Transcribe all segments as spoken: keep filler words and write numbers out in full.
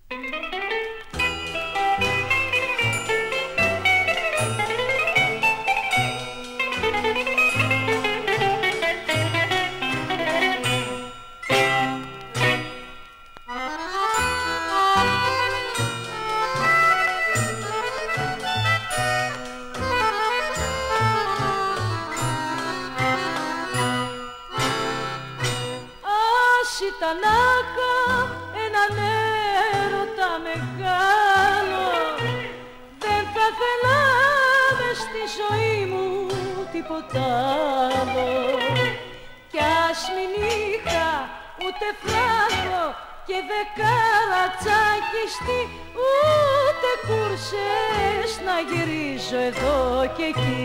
Ήταν άκα έναν έρωτα μεγάλο, δεν θα θέλα μες στη ζωή μου τίποτα άλλο. Κι ας μην είχα ούτε φράγκο και δεκαρατσάκιστη, ούτε κούρσες να γυρίζω εδώ και εκεί.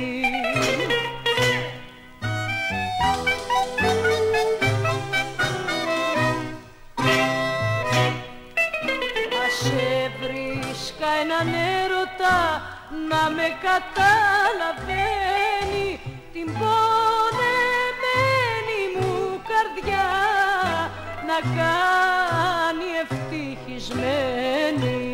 Βρίσκα έναν έρωτα να με καταλαβαίνει την πονεμένη μου καρδιά να κάνει ευτυχισμένη.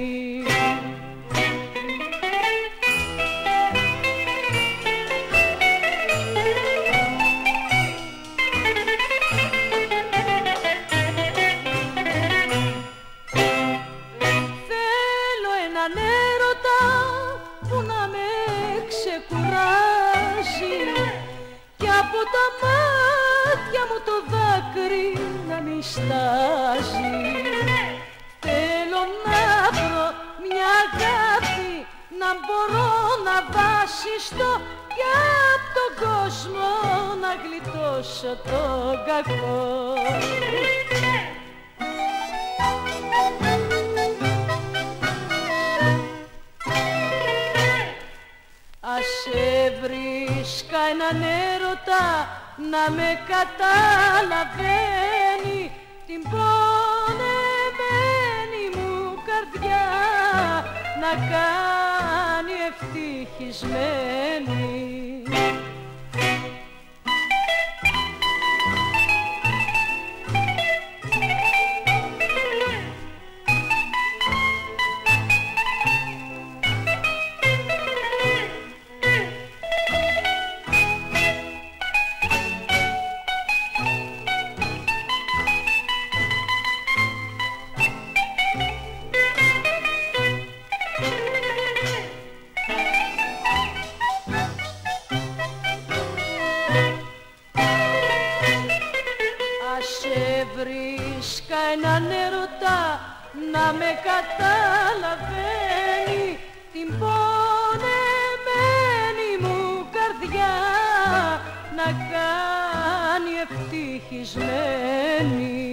Από τα μάτια μου το δάκρυ να μη στάζει. Θέλω να βρω μια αγάπη να μπορώ να βασιστώ κι απ' τον κόσμο να γλιτώσω τον κακό. Ας έβρισκα έναν έρωτα να με καταλαβαίνει την πονεμένη μου καρδιά να κάνει ευτυχισμένη. Βρίσκα έναν έρωτα να με καταλαβαίνει την πονεμένη μου καρδιά να κάνει ευτυχισμένη.